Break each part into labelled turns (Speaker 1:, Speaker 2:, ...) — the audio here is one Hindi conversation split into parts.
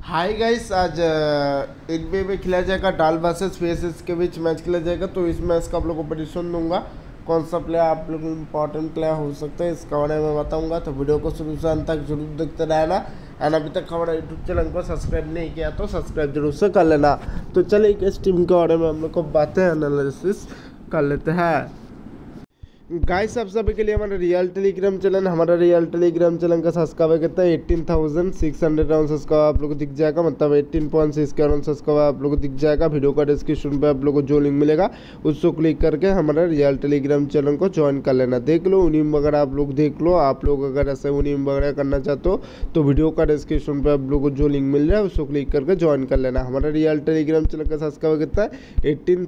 Speaker 1: हाय गाइस, आज एनबीए में खेला जाएगा डाल वर्सेस पेसर्स के बीच मैच खेला जाएगा। तो इस मैच का आप लोगों को प्रेडिक्शन दूंगा, कौन सा प्लेयर आप लोग इंपॉर्टेंट प्लेयर हो सकता है इसका बारे में बताऊंगा। तो वीडियो को शुरू से अंत तक जरूर देखते रहना। एंड अभी तक हमारा यूट्यूब चैनल को सब्सक्राइब नहीं किया तो सब्सक्राइब जरूर से कर लेना। तो चलिए इस टीम के बारे में हम लोग को बातें एनालिसिस कर लेते हैं। गाइस, आप सभी के लिए हमारा रियल टेलीग्राम चैनल का सब्सक्राइबर कितना है 18,600 राउंड सब्सक्राइबर आप लोग को दिख जाएगा, मतलब 18.6 के राउंड सब्सक्राइबर आप लोग को दिख जाएगा। वीडियो का डिस्क्रिप्शन पे आप लोग को जो लिंक मिलेगा उसको क्लिक करके हमारा रियल टेलीग्राम चैनल को ज्वाइन कर लेना। देख लो उनीम वगैरह आप लोग देख लो। आप लोग अगर ऐसे उनीम वगैरह करना चाहते हो तो वीडियो का डिस्क्रिप्शन पे आप लोग को जो लिंक मिल रहा है उसको क्लिक करके ज्वाइन कर लेना। हमारा रियल टेलीग्राम चैनल का सब्सक्राइबर कितना है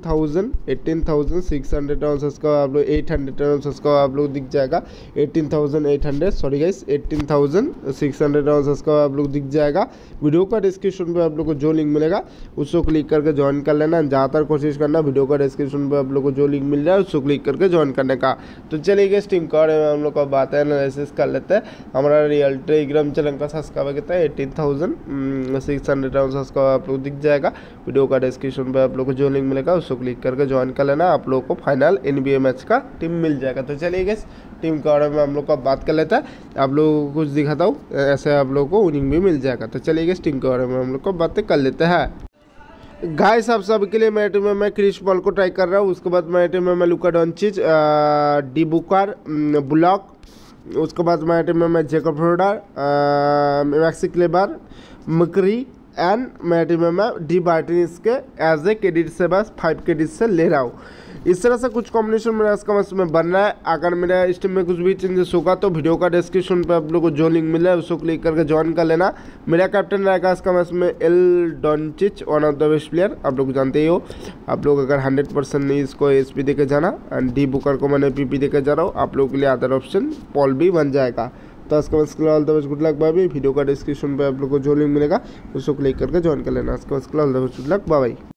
Speaker 1: 18,600 राउंड सब्सक्राइबर आप लोग 800 सब्सक्राइबर आप लोग दिख जाएगा 18,800 सॉरी गाइस 18,600 राउंड सब्सक्राइबर आप लोग दिख जाएगा। वीडियो का डिस्क्रिप्शन पे आप लोग को जो लिंक मिलेगा उसको क्लिक करके ज्वाइन कर लेना। ज़्यादातर कोशिश करना वीडियो का डिस्क्रिप्शन पे आप लोग को जो लिंक मिल रहा है उसको क्लिक करके ज्वाइन करने का। तो चलिए इस टीम के बारे में हम लोग का बात है एनालिसिस कर लेते हैं। हमारा रियल टेलीग्राम चैनल का सब्सक्राइबर कितना है 18,600 राउंड सब्सक्राइबर आप लोग दिख जाएगा। वीडियो का डिस्क्रिप्शन पे आप लोग को जो लिंक मिलेगा उसको क्लिक करके ज्वाइन कर लेना। आप लोग को फाइनल एनबीए मैच का टीम मिल जाएगा। तो चलिए गाइस टीम के बारे में हम लोग का बात कर लेते हैं। आप लोगों को कुछ दिखाता हूँ, ऐसे आप लोगों को विनिंग भी मिल जाएगा। तो चलिए गाइस टीम के बारे में हम लोग को बातें कर लेते हैं। गाइस, आप सबके लिए मेरे टीम में मैं क्रिस पॉल को ट्राई कर रहा हूँ। उसके बाद मेरे टीम में मैं लुका डोंचिच, डी बुकार, ब्लॉक। उसके बाद मेरे टीम में मैं जेकब होल्डर, मैक्सी क्लेबर, मकरी एंड मेरे टीम में मैं डी मार्टिनेज के एज ए क्रेडिट से बस 5 क्रेडिट से ले रहा हूँ। इस तरह से कुछ कॉम्बिनेशन मेरा इसका मैच में बन रहा है। अगर मेरा इस टीम में कुछ भी चेंजेस होगा तो वीडियो का डिस्क्रिप्शन पे आप लोग को जो लिंक मिला है उसको क्लिक करके ज्वाइन कर लेना। मेरा कैप्टन रहेगा इसका मैच में L Doncic, one of the best player, आप लोग जानते ही हो। आप लोग अगर 100% नहीं इसको एसपी देके जाना एंड डी बुकर को मैंने पीपी देके जा रहा हूँ। आप लोगों के लिए अदर ऑप्शन पॉल भी बन जाएगा। तो इसका match all the best, good luck, bye bye. Video का डिस्क्रिप्शन पे आप लोग को जो लिंक मिलेगा उसको क्लिक करके ज्वाइन कर लेना। इसका match all the best, good luck, bye bye.